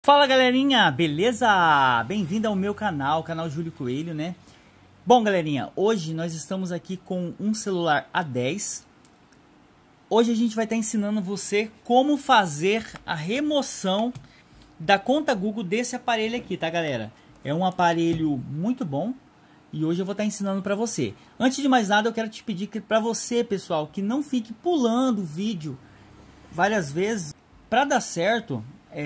Fala galerinha, beleza? Bem-vindo ao meu canal, canal Júlio Coelho, né? Bom galerinha, hoje nós estamos aqui com um celular A10. Hoje a gente vai estar ensinando você como fazer a remoção da conta Google desse aparelho aqui, tá galera? É um aparelho muito bom e hoje eu vou estar ensinando para você. Antes de mais nada eu quero te pedir que para você, pessoal, que não fique pulando o vídeo várias vezes. Para dar certo,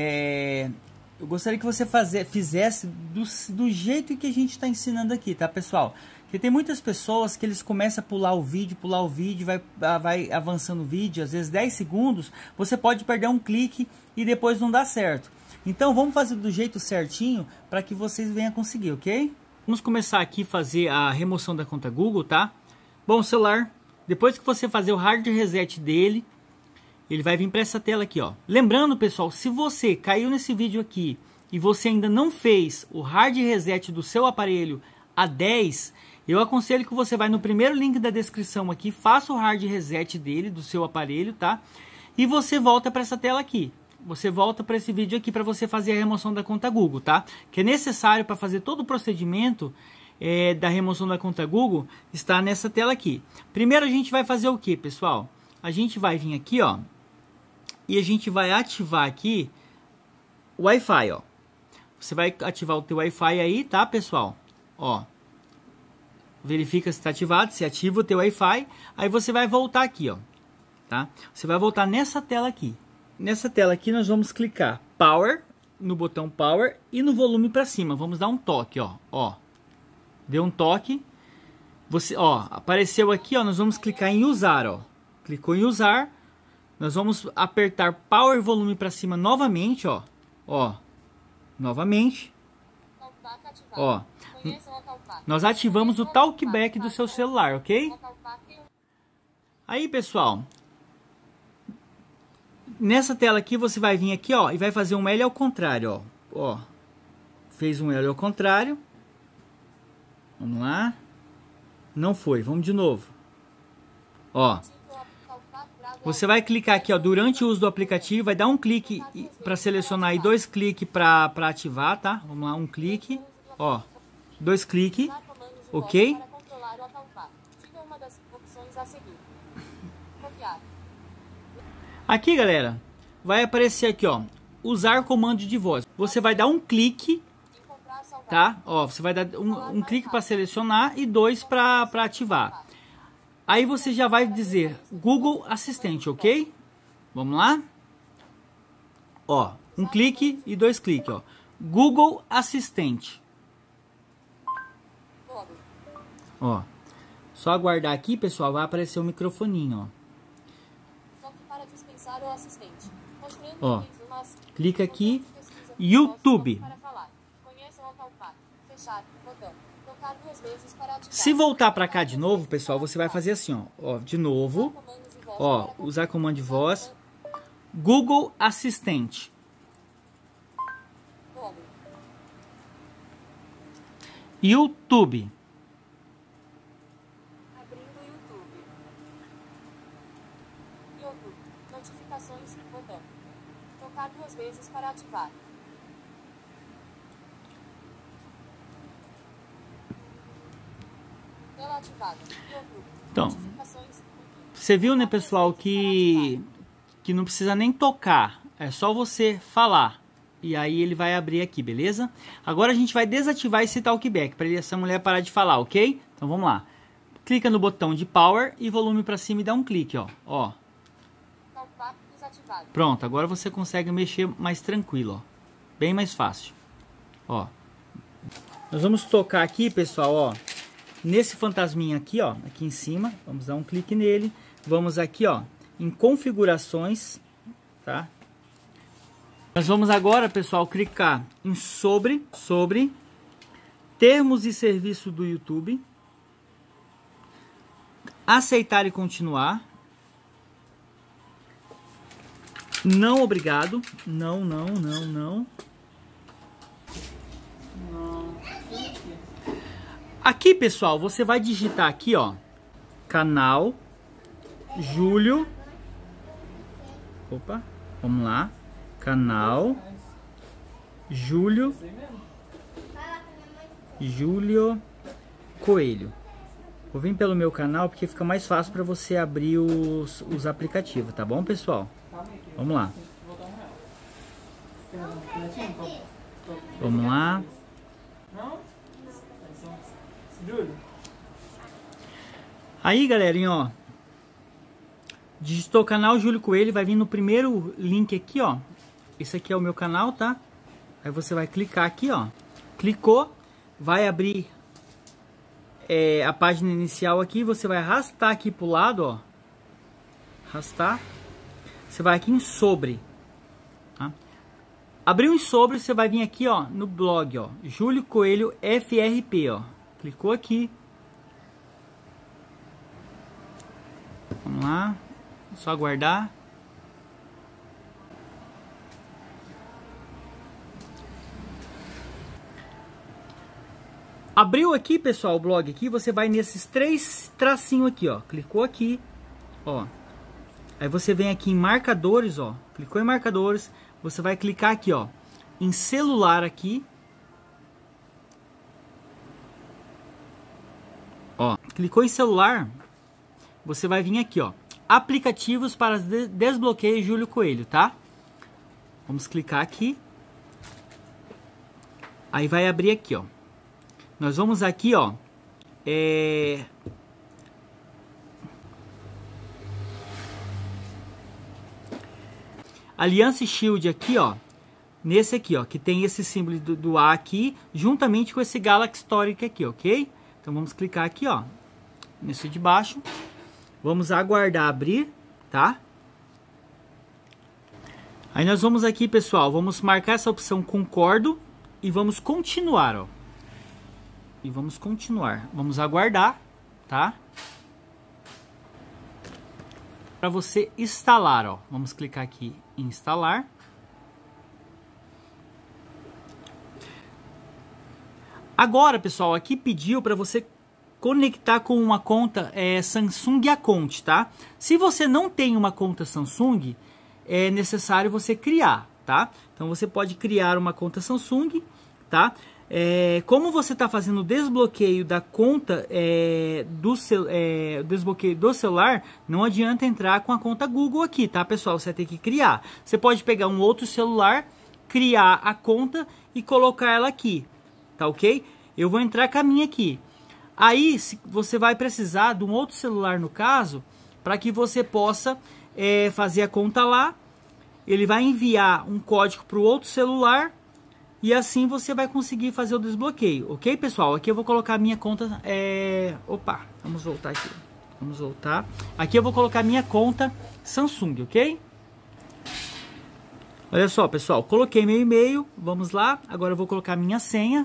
eu gostaria que você fizesse do jeito que a gente está ensinando aqui, tá pessoal? Porque tem muitas pessoas que eles começam a pular o vídeo, vai avançando o vídeo, às vezes 10 segundos, você pode perder um clique e depois não dá certo. Então vamos fazer do jeito certinho para que vocês venham conseguir, ok? Vamos começar aqui a fazer a remoção da conta Google, tá? Bom, o celular, depois que você fazer o hard reset dele, ele vai vir para essa tela aqui, ó. Lembrando, pessoal, se você caiu nesse vídeo aqui e você ainda não fez o hard reset do seu aparelho A10, eu aconselho que você vai no primeiro link da descrição aqui, faça o hard reset dele, do seu aparelho, tá? E você volta para essa tela aqui. Você volta para esse vídeo aqui para você fazer a remoção da conta Google, tá? Que é necessário para fazer todo o procedimento da remoção da conta Google, está nessa tela aqui. Primeiro a gente vai fazer o que, pessoal? A gente vai vir aqui, ó. E a gente vai ativar aqui o Wi-Fi, ó. Você vai ativar o teu Wi-Fi aí, tá, pessoal? Ó. Verifica se está ativado, se ativa o teu Wi-Fi. Aí você vai voltar aqui, ó. Tá? Você vai voltar nessa tela aqui. Nessa tela aqui nós vamos clicar Power, no botão Power e no volume para cima. Vamos dar um toque, ó. Ó. Deu um toque. Você, ó, apareceu aqui, ó. Nós vamos clicar em usar, ó. Clicou em usar. Nós vamos apertar Power volume para cima novamente, ó. Ó. Novamente. Ó. Nós ativamos o Talkback do seu celular, ok? Aí, pessoal. Nessa tela aqui você vai vir aqui, ó, e vai fazer um L ao contrário, ó. Ó. Fez um L ao contrário. Vamos lá. Não foi, vamos de novo. Ó. Você vai clicar aqui, ó, durante o uso do aplicativo, vai dar um clique para selecionar e 2 cliques para ativar, tá? Vamos lá, um clique, ó, 2 cliques, ok? Aqui, galera, vai aparecer aqui, ó, usar comando de voz. Você vai dar um clique, tá? Ó, você vai dar um clique para selecionar e 2 para ativar. Aí você já vai dizer Google Assistente, ok? Vamos lá? Ó, um clique e 2 cliques, ó. Google Assistente. Ó, só aguardar aqui, pessoal, vai aparecer o microfoninho, ó. Ó, clica aqui, YouTube. Se voltar para cá de novo, pessoal, você vai fazer assim, ó, de novo, ó, usar comando de voz, Google Assistente. YouTube. Abrindo YouTube. YouTube. Notificações, botão. Tocar 2 vezes para ativar. Então, você viu, né, pessoal, que não precisa nem tocar, é só você falar e aí ele vai abrir aqui, beleza? Agora a gente vai desativar esse talkback para essa mulher parar de falar, ok? Então vamos lá, clica no botão de Power e volume para cima e dá um clique, ó. Pronto, agora você consegue mexer mais tranquilo, ó, bem mais fácil, ó. Nós vamos tocar aqui, pessoal, ó. Nesse fantasminha aqui, ó, aqui em cima, vamos dar um clique nele. Vamos aqui, ó, em configurações, tá? Nós vamos agora, pessoal, clicar em sobre termos e serviço do YouTube. Aceitar e continuar. Não, obrigado. Não. Aqui, pessoal, você vai digitar aqui, ó, canal Júlio. Opa, vamos lá. Canal Júlio Coelho. Vou vir pelo meu canal porque fica mais fácil para você abrir os aplicativos, tá bom, pessoal? Vamos lá. Vamos lá. Aí, galerinha, ó. Digitou canal Júlio Coelho, vai vir no primeiro link aqui, ó. Esse aqui é o meu canal, tá? Aí você vai clicar aqui, ó. Clicou, vai abrir a página inicial aqui. Você vai arrastar aqui pro lado, ó. Arrastar. Você vai aqui em sobre. Tá? Abriu em sobre, você vai vir aqui, ó, no blog, ó. Júlio Coelho FRP, ó. Clicou aqui. Vamos lá. Só aguardar. Abriu aqui, pessoal, o blog aqui, você vai nesses 3 tracinhos aqui, ó. Clicou aqui, ó. Aí você vem aqui em marcadores, ó. Clicou em marcadores, você vai clicar aqui, ó, em celular aqui. Ó, clicou em celular, você vai vir aqui, ó. Aplicativos para desbloqueio Júlio Coelho, tá? Vamos clicar aqui. Aí vai abrir aqui, ó. Nós vamos aqui, ó. Aliança Shield aqui, ó. Nesse aqui, ó. Que tem esse símbolo do A aqui, juntamente com esse Galaxy Store aqui, ok? Então vamos clicar aqui, ó. Nesse de baixo. Vamos aguardar abrir, tá? Aí nós vamos aqui, pessoal, vamos marcar essa opção concordo e vamos continuar, ó. E vamos continuar. Vamos aguardar, tá? Para você instalar, ó. Vamos clicar aqui em instalar. Agora, pessoal, aqui pediu para você conectar com uma conta Samsung Account, tá? Se você não tem uma conta Samsung, é necessário você criar, tá? Então você pode criar uma conta Samsung, tá? Como você está fazendo o desbloqueio da conta desbloqueio do celular, não adianta entrar com a conta Google aqui, tá, pessoal? Você tem que criar. Você pode pegar um outro celular, criar a conta e colocar ela aqui, tá ok? Eu vou entrar com a minha aqui. Aí você vai precisar de um outro celular, no caso, para que você possa fazer a conta lá. Ele vai enviar um código para o outro celular e assim você vai conseguir fazer o desbloqueio, ok, pessoal? Aqui eu vou colocar a minha conta. Opa, vamos voltar aqui. Vamos voltar. Aqui eu vou colocar a minha conta Samsung, ok? Olha só, pessoal, coloquei meu e-mail. Vamos lá. Agora eu vou colocar a minha senha.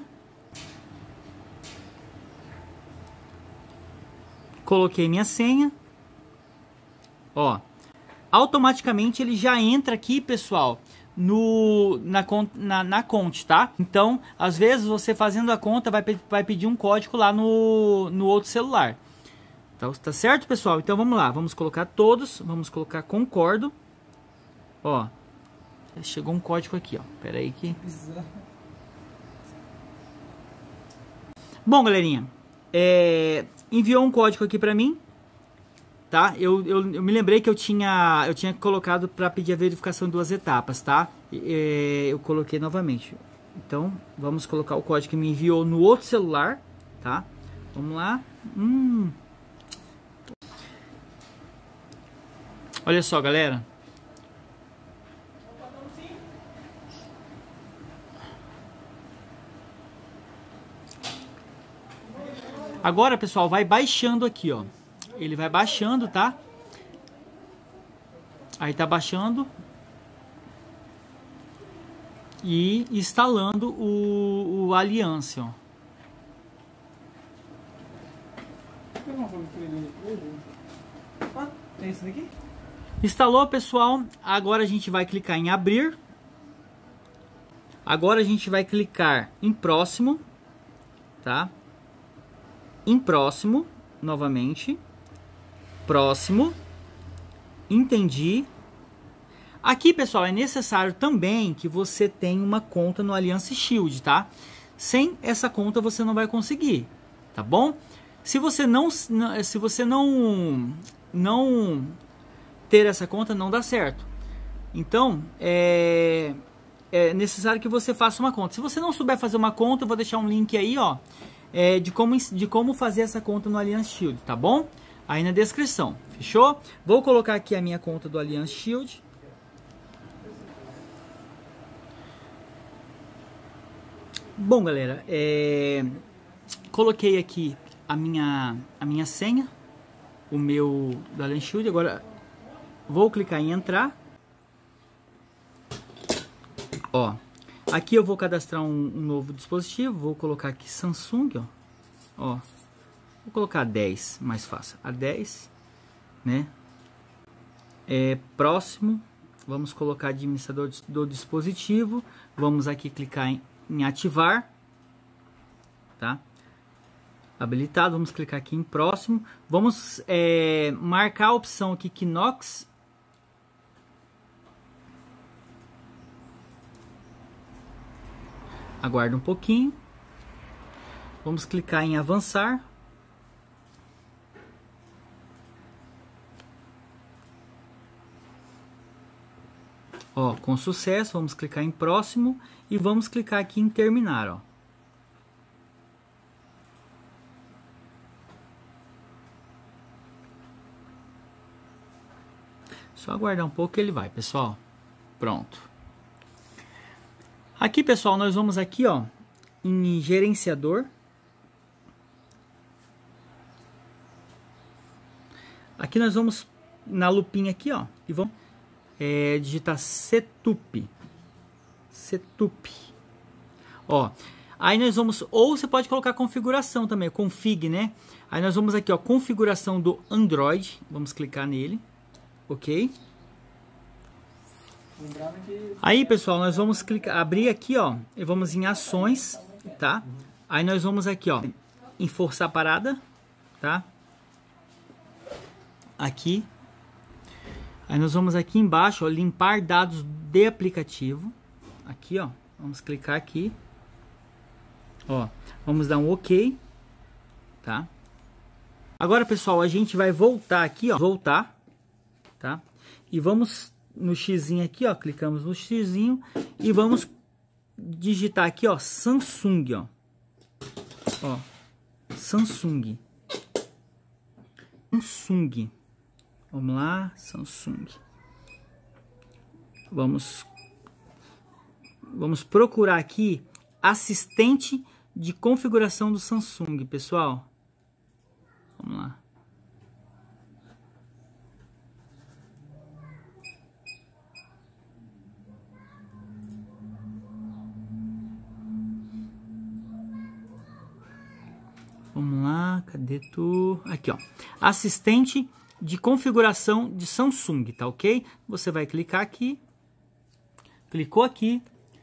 Coloquei minha senha. Ó, automaticamente ele já entra aqui, pessoal, na conta, tá? Então, às vezes você fazendo a conta vai pedir um código lá no outro celular. Então, tá certo, pessoal? Então vamos lá, vamos colocar todos, vamos colocar concordo. Ó, chegou um código aqui, ó. Pera aí que... Bom, galerinha, enviou um código aqui pra mim, tá? Eu me lembrei que eu tinha colocado para pedir a verificação em 2 etapas, tá? Eu coloquei novamente. Então, vamos colocar o código que me enviou no outro celular, tá? Vamos lá. Olha só, galera. Agora, pessoal, vai baixando aqui, ó. Ele vai baixando, tá? Aí tá baixando. E instalando o Aliança, ó. É isso daqui? Instalou, pessoal. Agora a gente vai clicar em abrir. Agora a gente vai clicar em próximo, tá? Em próximo, novamente. Próximo. Entendi. Aqui, pessoal, é necessário também que você tenha uma conta no Alliance Shield, tá? Sem essa conta você não vai conseguir, tá bom? Se você não ter essa conta, não dá certo. Então, é necessário que você faça uma conta. Se você não souber fazer uma conta, eu vou deixar um link aí, ó, de como fazer essa conta no Alliance Shield, tá bom? Aí na descrição, fechou? Vou colocar aqui a minha conta do Alliance Shield. Bom, galera, coloquei aqui a minha senha, o meu do Alliance Shield. Agora vou clicar em entrar. Ó, aqui eu vou cadastrar um novo dispositivo. Vou colocar aqui Samsung, ó. Vou colocar 10, mais fácil. A 10, né? Próximo, vamos colocar administrador do dispositivo. Vamos aqui clicar em ativar, tá? Habilitado. Vamos clicar aqui em próximo. Vamos marcar a opção aqui Knox. Aguarda um pouquinho. Vamos clicar em avançar. Ó, com sucesso. Vamos clicar em próximo e vamos clicar aqui em terminar, ó. Só aguardar um pouco que ele vai, pessoal. Pronto. Aqui, pessoal, nós vamos aqui, ó, em gerenciador. Aqui nós vamos na lupinha aqui, ó, e vamos digitar setup. Ó, aí nós vamos, ou você pode colocar configuração também, config, né? Aí nós vamos aqui, ó, configuração do Android. Vamos clicar nele, ok? Aí, pessoal, nós vamos clicar, abrir aqui, ó, e vamos em ações, tá? Aí nós vamos aqui, ó, em forçar parada, tá? Aqui. Aí nós vamos aqui embaixo, ó, limpar dados de aplicativo. Aqui, ó, vamos clicar aqui. Ó, vamos dar um OK, tá? Agora, pessoal, a gente vai voltar aqui, ó, voltar, tá? E vamos no xizinho aqui, ó, clicamos no xizinho e vamos digitar aqui, ó, Samsung, ó. Ó, Samsung. Vamos lá, Samsung. Vamos procurar aqui assistente de configuração do Samsung, pessoal. Vamos lá. Vamos lá, cadê tu? Aqui, ó. Assistente de configuração de Samsung, tá ok? Você vai clicar aqui. Clicou aqui.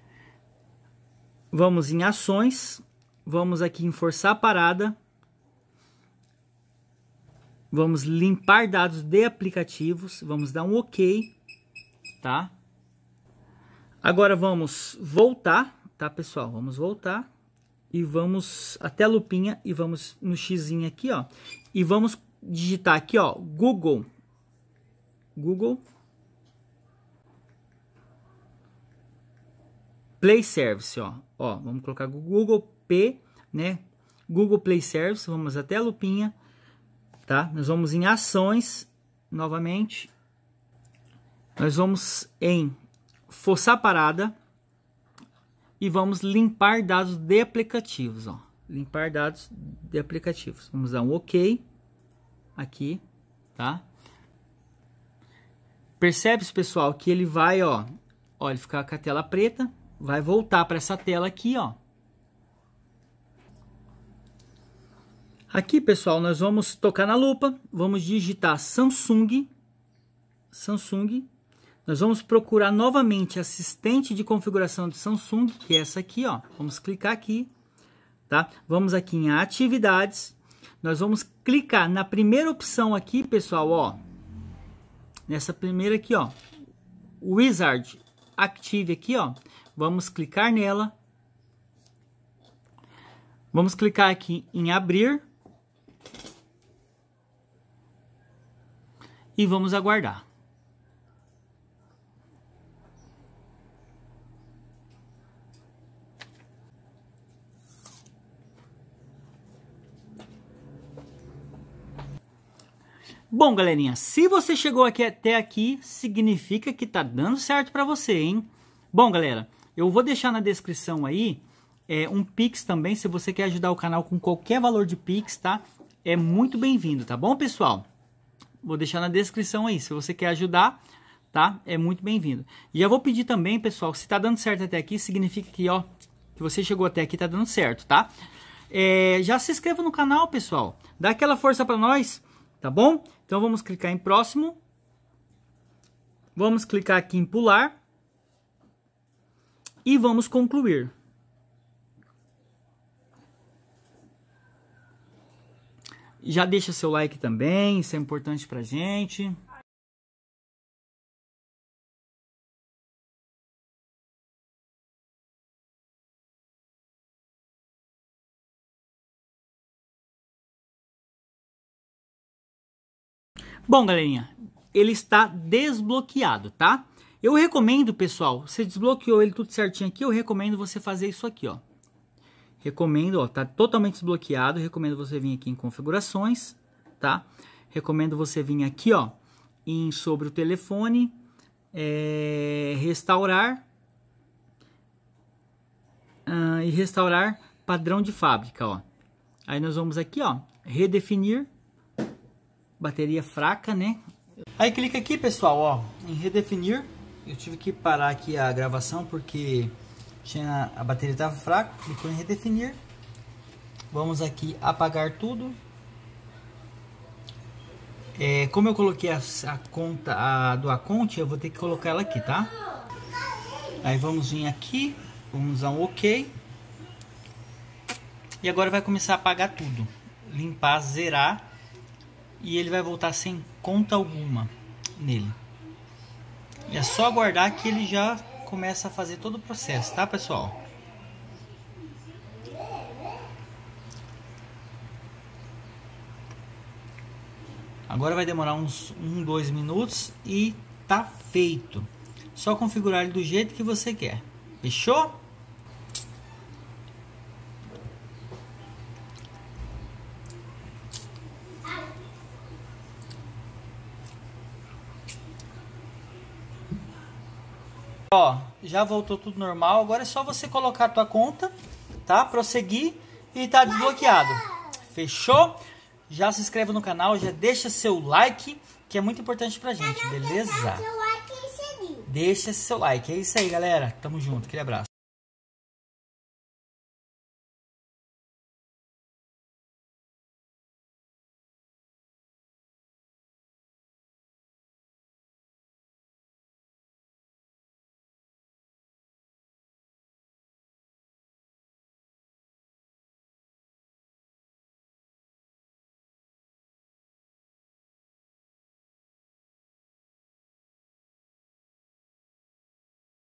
Vamos em ações. Vamos aqui em forçar a parada. Vamos limpar dados de aplicativos. Vamos dar um OK, tá? Agora vamos voltar, tá, pessoal? Vamos voltar. E vamos até a lupinha e vamos no xizinho aqui, ó. E vamos digitar aqui, ó, Google Play Service, ó. Ó, vamos colocar Google P, né? Google Play Service, vamos até a lupinha, tá? Nós vamos em ações, novamente. Nós vamos em forçar parada. E vamos limpar dados de aplicativos, ó. Limpar dados de aplicativos. Vamos dar um OK aqui, tá? Percebe-se, pessoal, que ele vai, ó, ele ficar com a tela preta, vai voltar para essa tela aqui, ó. Aqui, pessoal, nós vamos tocar na lupa, vamos digitar Samsung. Nós vamos procurar novamente assistente de configuração de Samsung, que é essa aqui, ó. Vamos clicar aqui, tá? Vamos aqui em atividades. Nós vamos clicar na primeira opção aqui, pessoal, ó. Nessa primeira aqui, ó. Wizard Active aqui, ó. Vamos clicar nela. Vamos clicar aqui em abrir. E vamos aguardar. Bom, galerinha, se você chegou aqui até aqui, significa que tá dando certo para você, hein? Bom, galera, eu vou deixar na descrição aí um Pix também, se você quer ajudar o canal com qualquer valor de Pix, tá? É muito bem-vindo, tá bom, pessoal? Vou deixar na descrição aí, se você quer ajudar, tá? É muito bem-vindo. E já vou pedir também, pessoal, se tá dando certo até aqui, significa que, ó, que você chegou até aqui, tá dando certo, tá? Já se inscreva no canal, pessoal. Dá aquela força para nós, tá bom? Então vamos clicar em próximo. Vamos clicar aqui em pular. E vamos concluir. Já deixa seu like também, isso é importante pra gente. Bom, galerinha, ele está desbloqueado, tá? Eu recomendo, pessoal, você desbloqueou ele tudo certinho aqui, eu recomendo você fazer isso aqui, ó. Recomendo, ó, tá totalmente desbloqueado, recomendo você vir aqui em configurações, tá? Recomendo você vir aqui, ó, em sobre o telefone, restaurar e restaurar padrão de fábrica, ó. Aí nós vamos aqui, ó, redefinir. Bateria fraca, né? Aí clica aqui, pessoal, ó, em redefinir. Eu tive que parar aqui a gravação porque a bateria estava fraca. Clicou em redefinir. Vamos aqui apagar tudo. Como eu coloquei a conta do Aconte, eu vou ter que colocar ela aqui, tá? Aí vamos vir aqui, vamos dar um OK. E agora vai começar a apagar tudo. Limpar, zerar. E ele vai voltar sem conta alguma nele. E é só aguardar que ele já começa a fazer todo o processo, tá, pessoal? Agora vai demorar uns 2 minutos e tá feito. Só configurar ele do jeito que você quer. Fechou? Ó, já voltou tudo normal. Agora é só você colocar a tua conta, tá? Prosseguir e tá desbloqueado. Fechou? Já se inscreve no canal, já deixa seu like, que é muito importante pra gente, beleza? Deixa seu like. É isso aí, galera. Tamo junto. Aquele abraço.